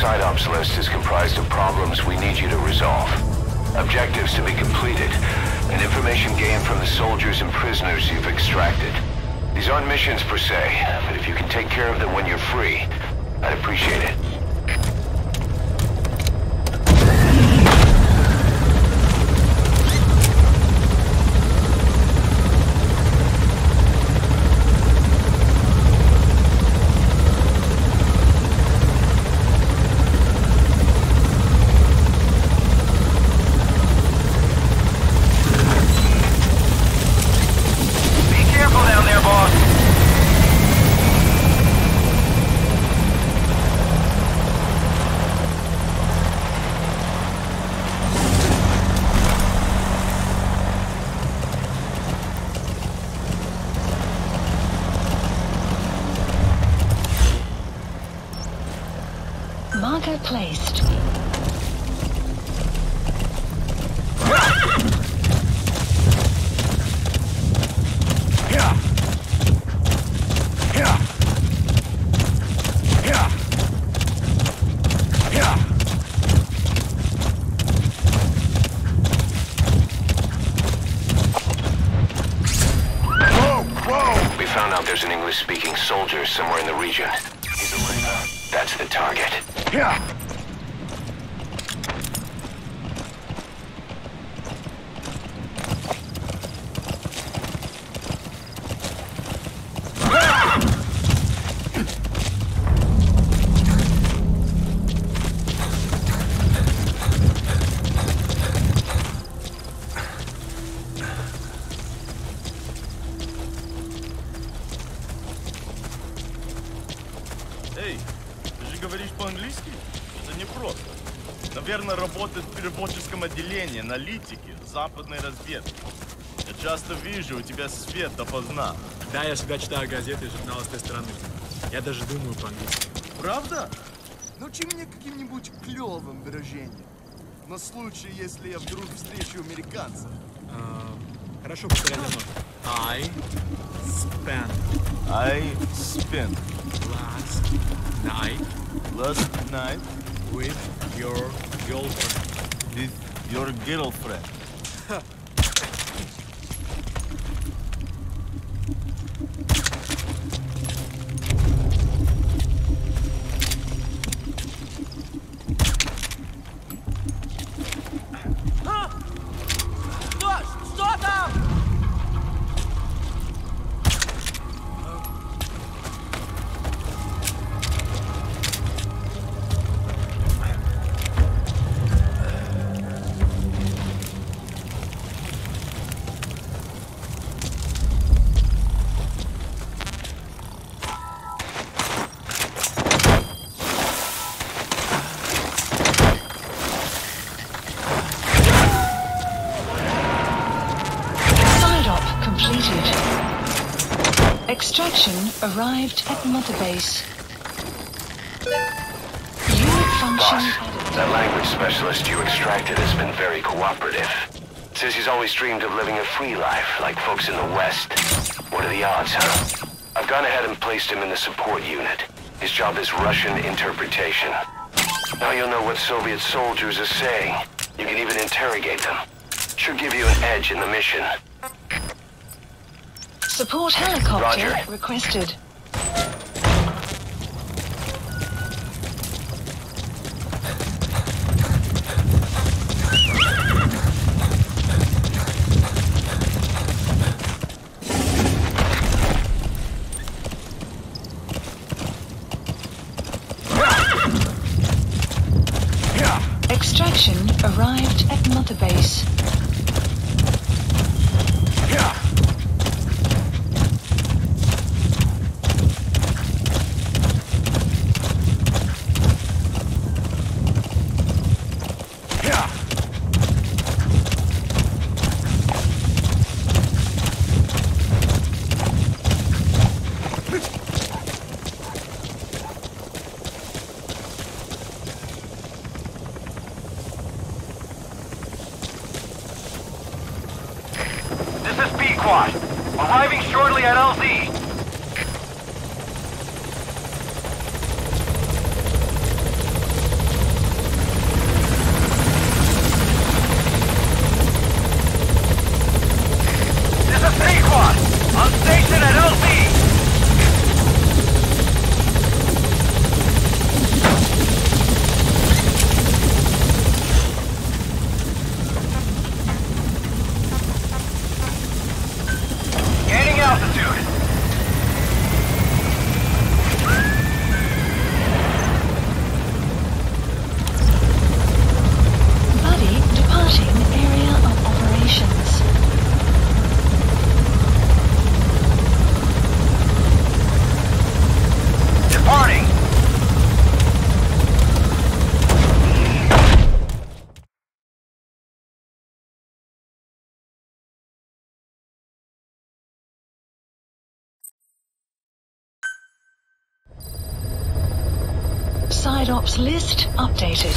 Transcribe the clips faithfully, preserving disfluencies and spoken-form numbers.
side ops list is comprised of problems we need you to resolve. Objectives to be completed, and information gained from the soldiers and prisoners you've extracted. These aren't missions per se, but if you can take care of them when you're free, I'd appreciate it. Marker placed. We found out there's an English-speaking soldier somewhere in the region. He's a Lima. That's the target. Yeah. Эй, ты же говоришь по-английски? Это непросто. Наверное, работает в переводческом отделении, аналитики, западной разведки. Я часто вижу, у тебя свет допоздна. Да, я всегда читаю газеты и журналы с той стороны. Я даже думаю по-английски. Правда? Научи меня каким-нибудь клевым выражением. На случай, если я вдруг встречу американцев. А, хорошо, повторяй за мной. I spent I spent last night last night with your girlfriend. with your girlfriend. Extraction arrived at Mother Base. Unit function Boss, that language specialist you extracted has been very cooperative. Says he's always dreamed of living a free life, like folks in the West. What are the odds, huh? I've gone ahead and placed him in the support unit. His job is Russian interpretation. Now you'll know what Soviet soldiers are saying. You can even interrogate them. Should give you an edge in the mission. support helicopter Roger. requested. Extraction arrived at Mother Base. This is B-Quad. Arriving shortly at L Z. Classified ops list updated.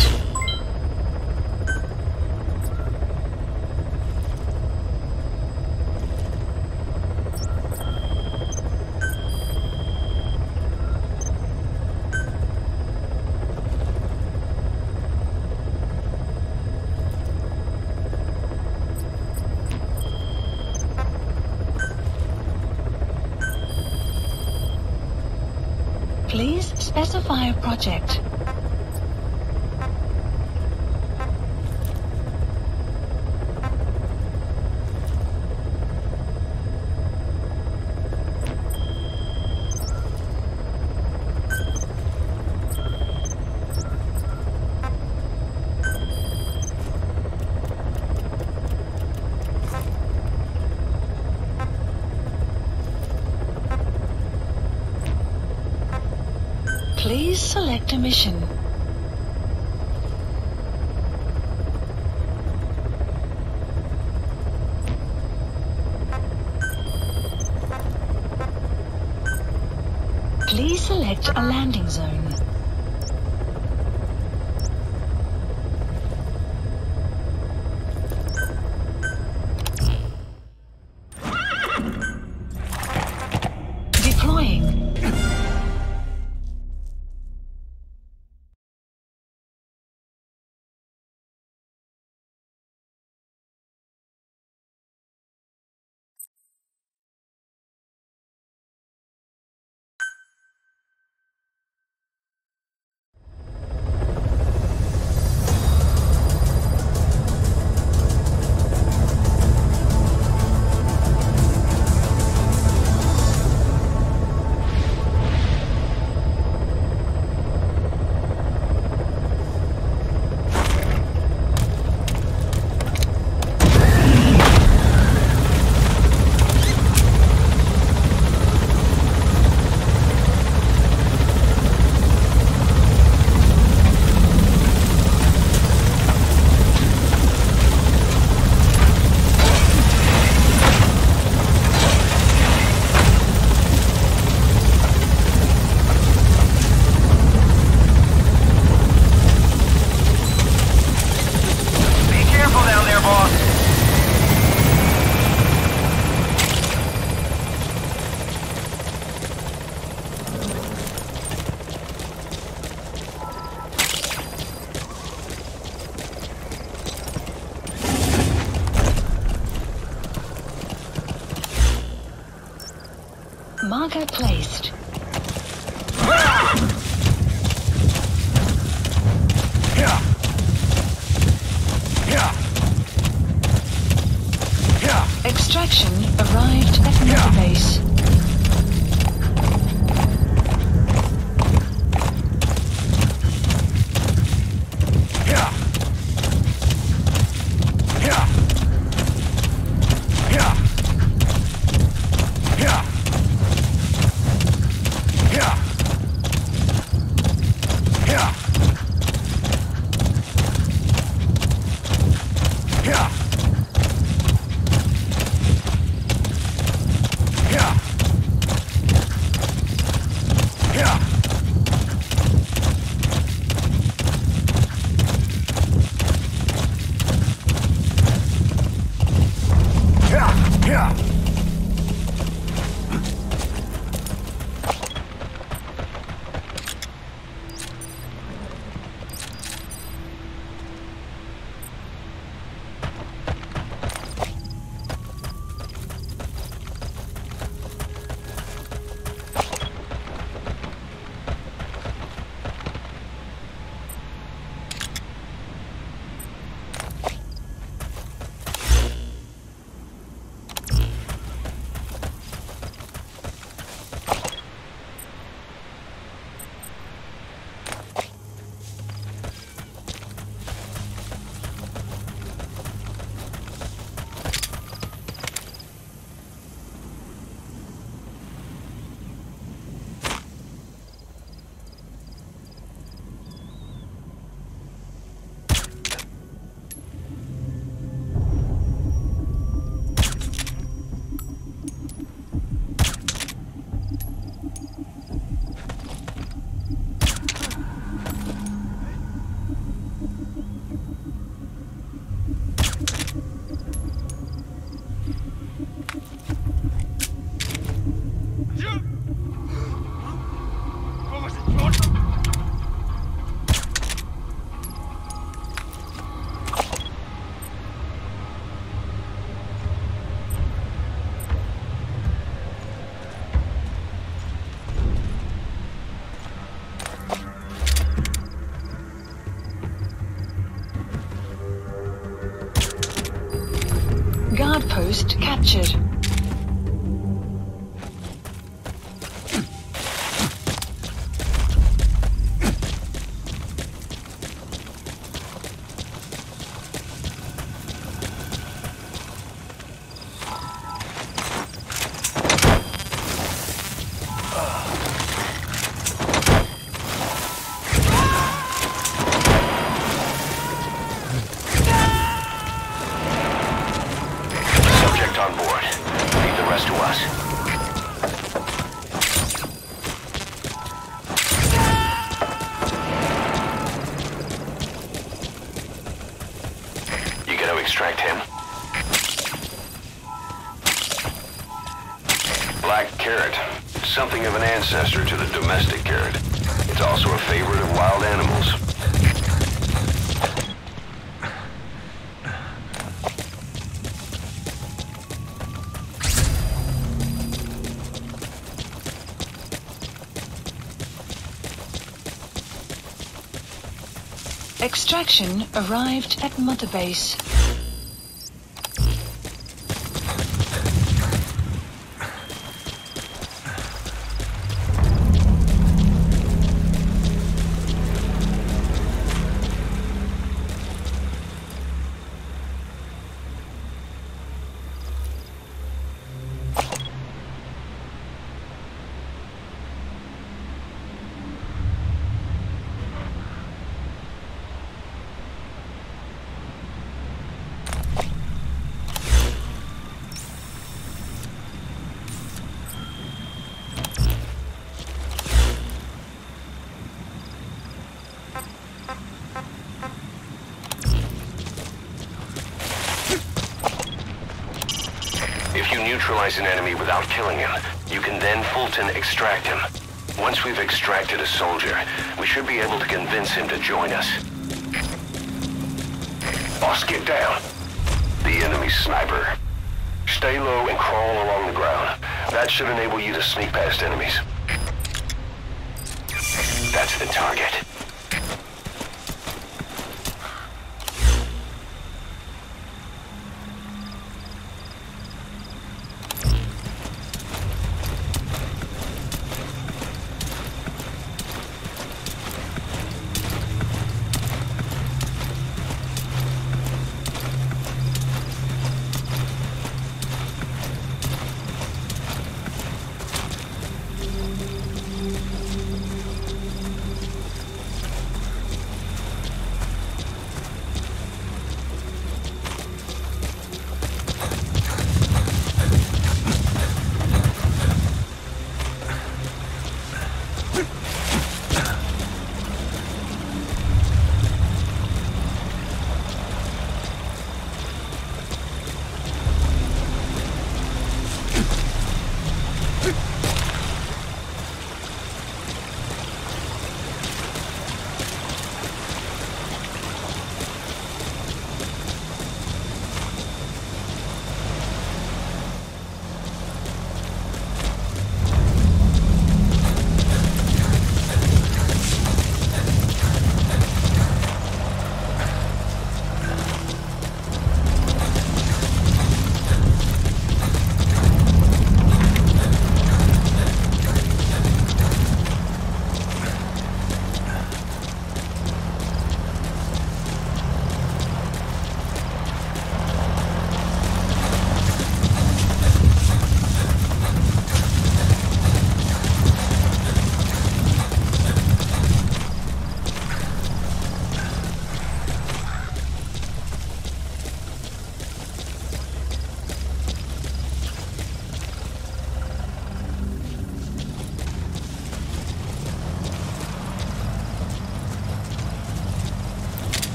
Please specify a project. Please select a mission. Please select a landing zone. Deploying. Marker placed. Extraction arrived at Mother Base. outpost captured. On board. Leave the rest to us. You gonna extract him? Black carrot. Something of an ancestor to the domestic carrot. It's also a favorite of wild animals. Extraction arrived at Mother Base. If you neutralize an enemy without killing him, you can then Fulton extract him. Once we've extracted a soldier, we should be able to convince him to join us. Boss, get down. The enemy's sniper. Stay low and crawl along the ground. That should enable you to sneak past enemies. That's the target.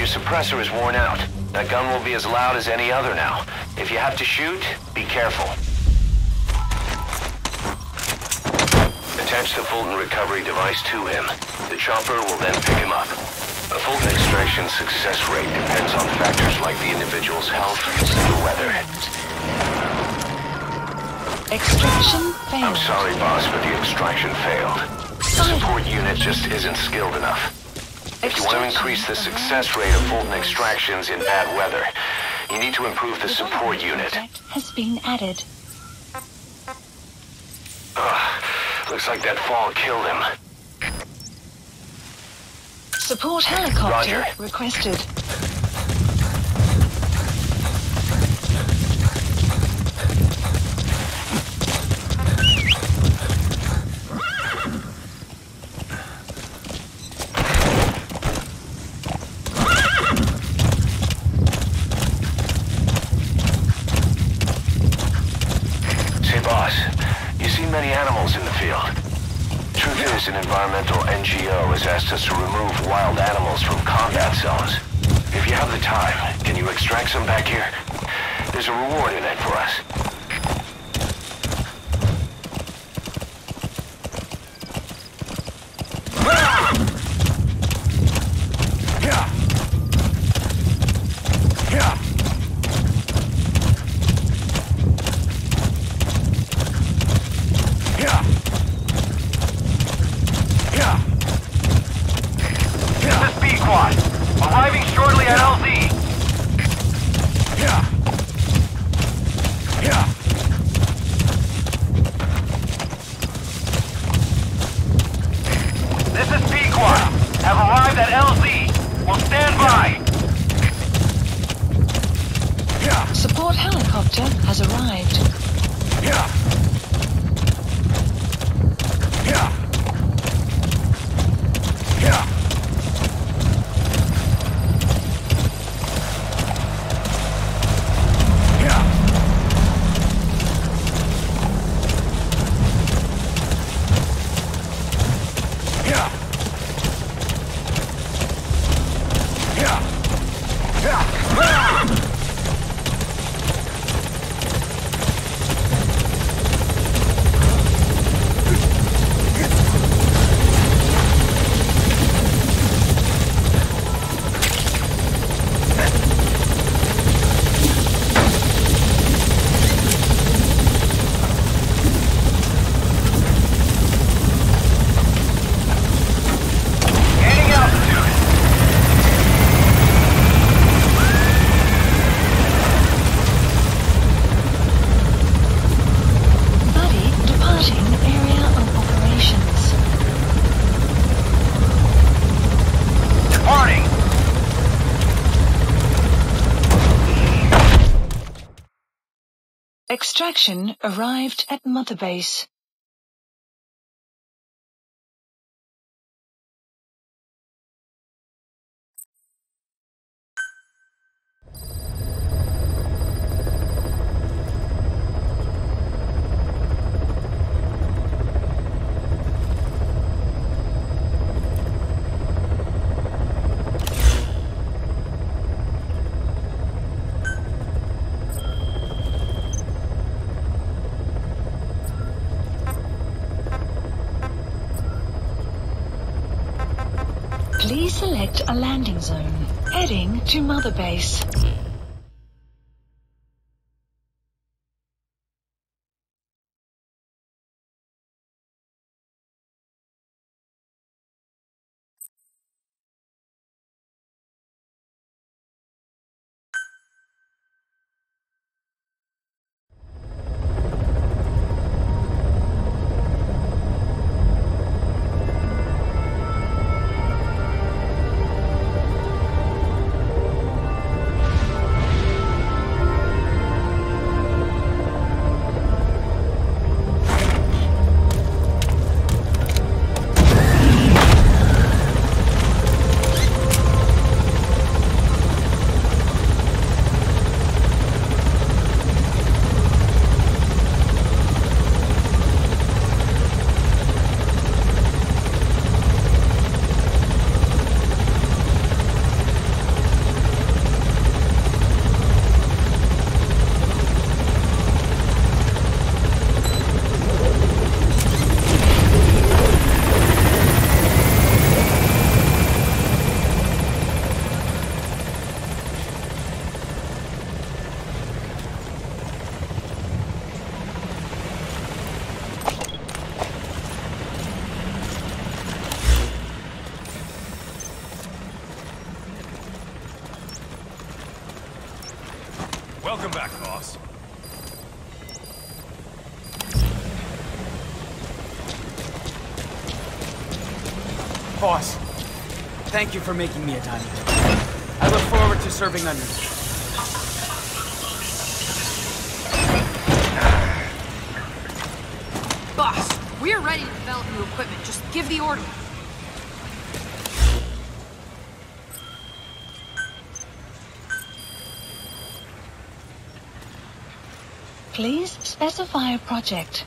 suppressor is worn out. That gun will be as loud as any other now. If you have to shoot, be careful. Attach the Fulton recovery device to him. The chopper will then pick him up. A Fulton extraction success rate depends on factors like the individual's health and the weather. Extraction failed. I'm sorry, boss, but the extraction failed. The support unit just isn't skilled enough. If you want to increase the success rate of Fulton extractions in bad weather, you need to improve the support unit. Has been added. Ugh, looks like that fall killed him. Support helicopter Roger. requested. Say, boss, you see many animals in the field. Truth is, an environmental N G O has asked us to remove wild animals from combat zones. If you have the time, can you extract some back here? There's a reward in it for us. Arriving shortly at L Z. This is Pequod. Have arrived at L Z. We'll stand by. Support helicopter has arrived. Extraction arrived at Mother Base. Please select a landing zone. Heading to Mother Base. Welcome back, boss. Boss, thank you for making me a diamond. I look forward to serving under you. Boss, we're ready to develop new equipment. Just give the order. Please specify a project.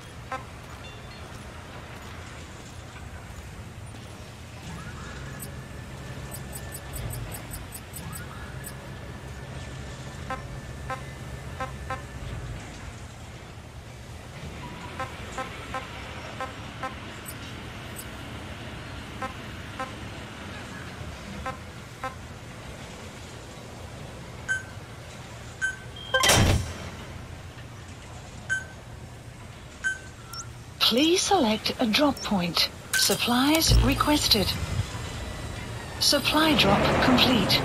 Please select a drop point. Supplies requested. Supply drop complete.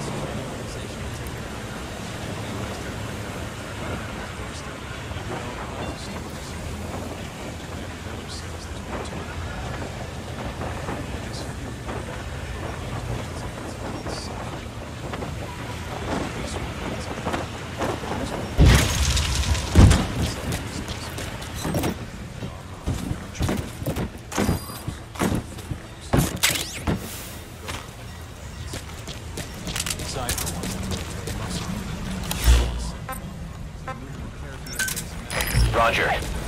Roger.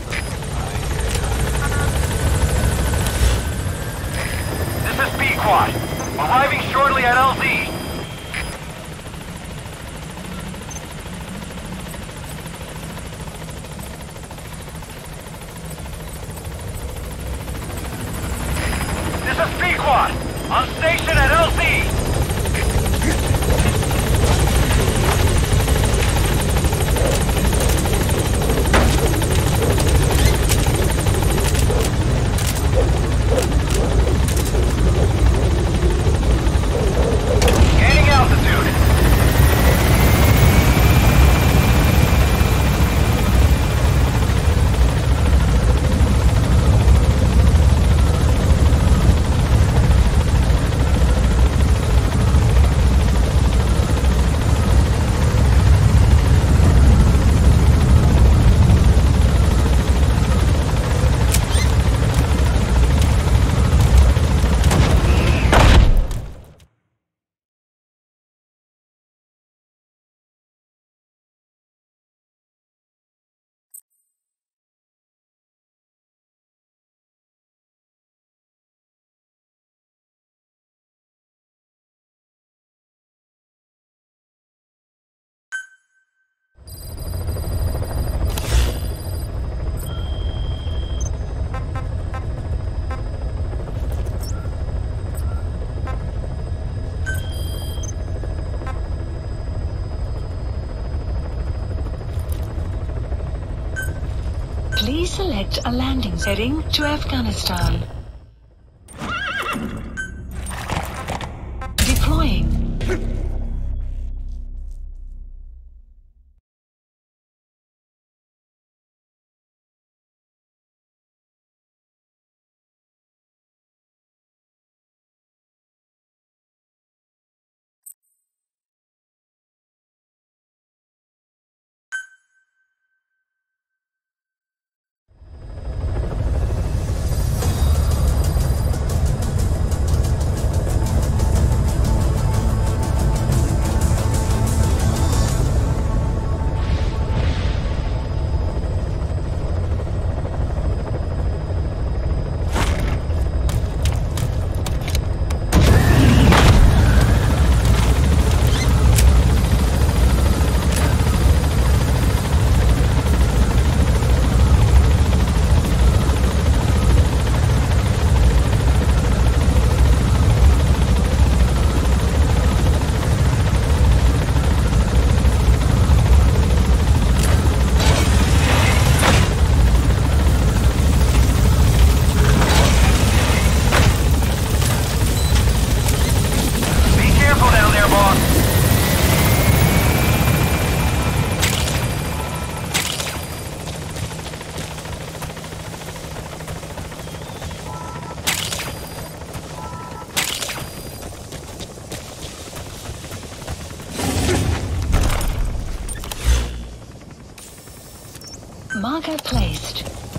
This is B-Quad. Arriving shortly at L Z. This is B-Quad. On station at L Z. Gaining altitude. Please select a landing heading to Afghanistan. Deploying. Marker placed.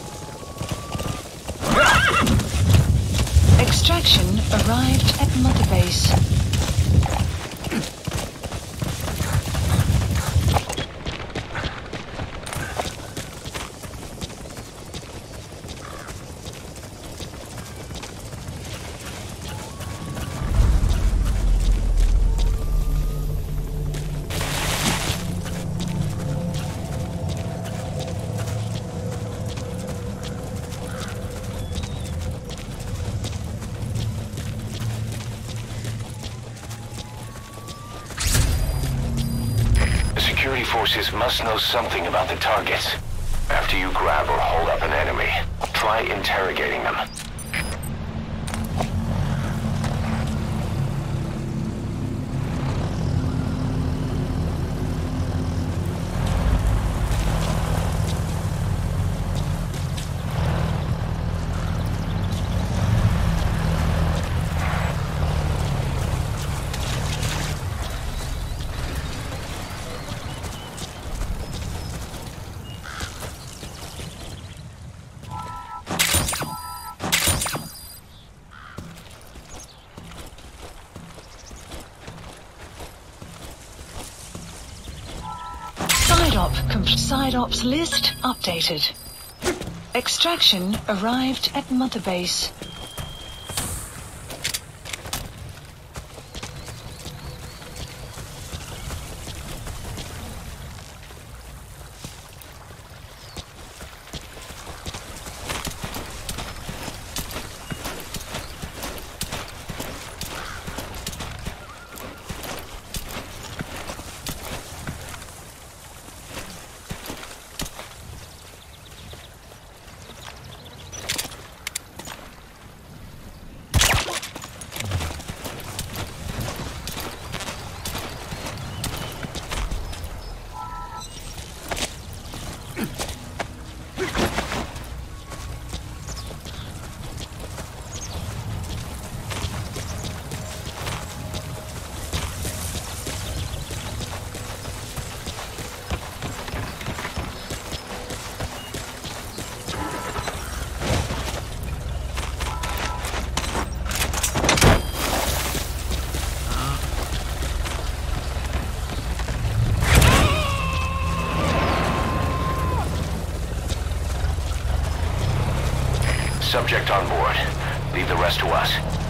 Extraction arrived at Mother Base. Security forces must know something about the targets. After you grab or hold up an enemy, try interrogating them. Side ops list updated. Extraction arrived at Mother Base. Subject on board. Leave the rest to us.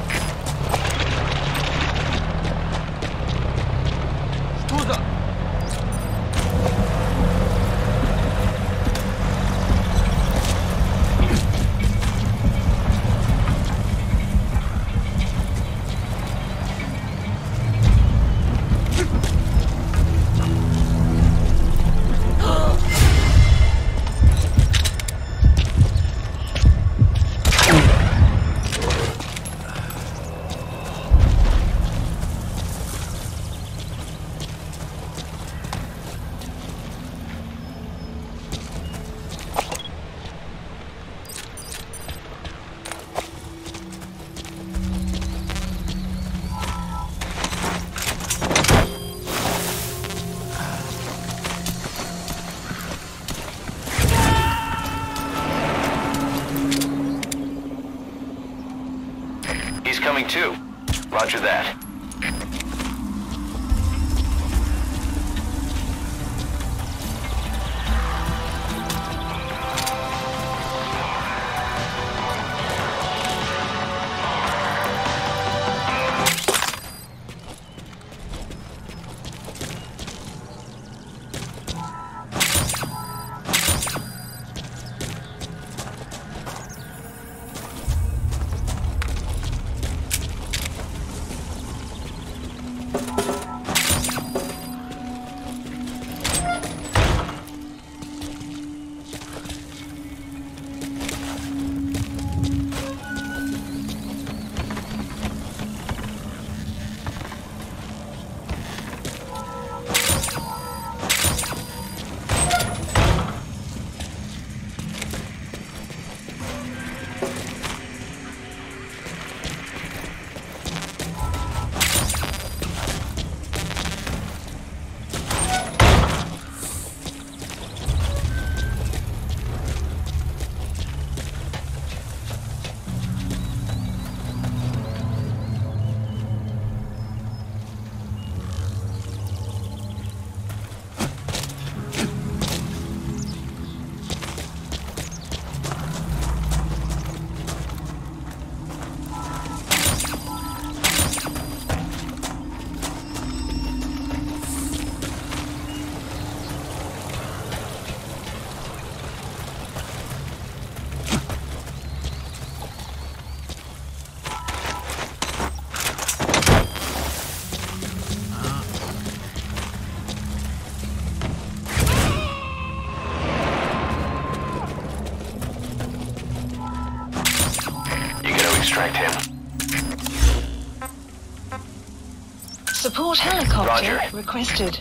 Coming too. Roger that. extract him. Support helicopter Roger. requested.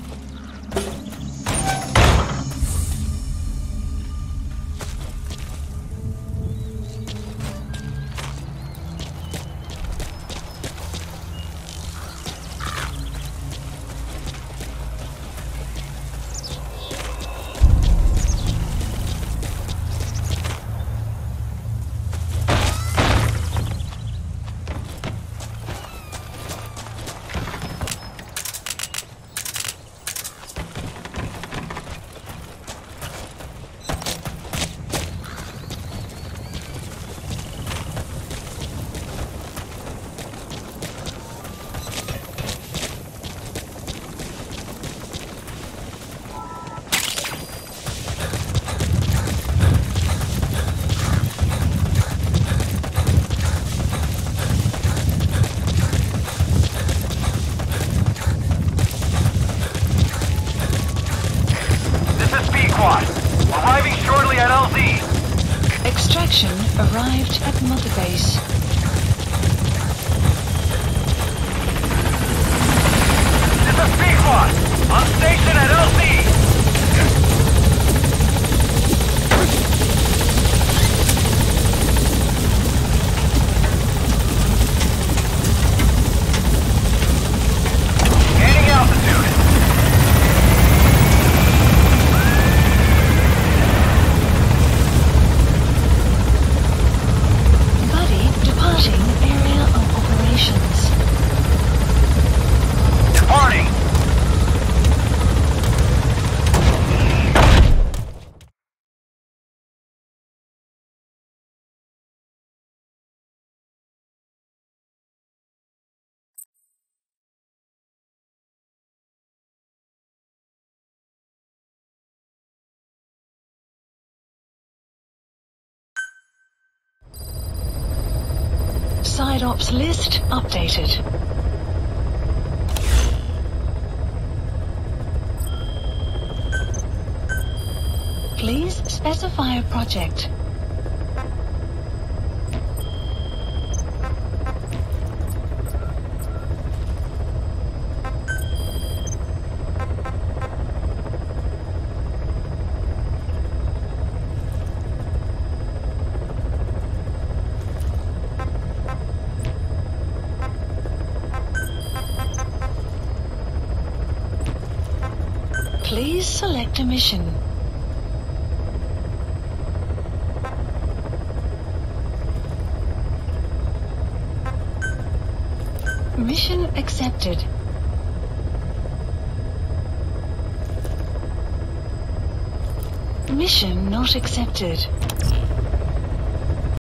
Arriving shortly at L Z. Extraction arrived at Mother Base. This is Pequod. On station at L Z. Gaining altitude. Departing area of operations. Departing. Side ops list updated. Please specify a project. Please select a mission. Mission accepted. Mission not accepted.